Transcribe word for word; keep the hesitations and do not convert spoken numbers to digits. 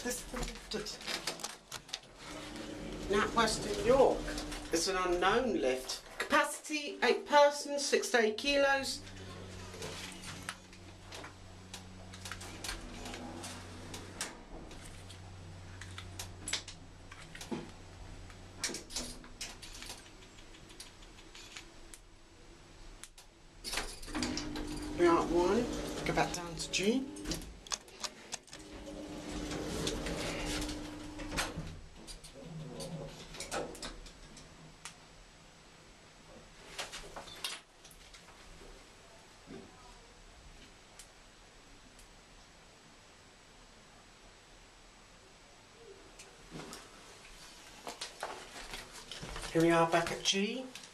This lift Nat Western York. It's an unknown lift. Capacity eight persons, six to eight kilos. We are at one. Go back down to G. Here we are back at G.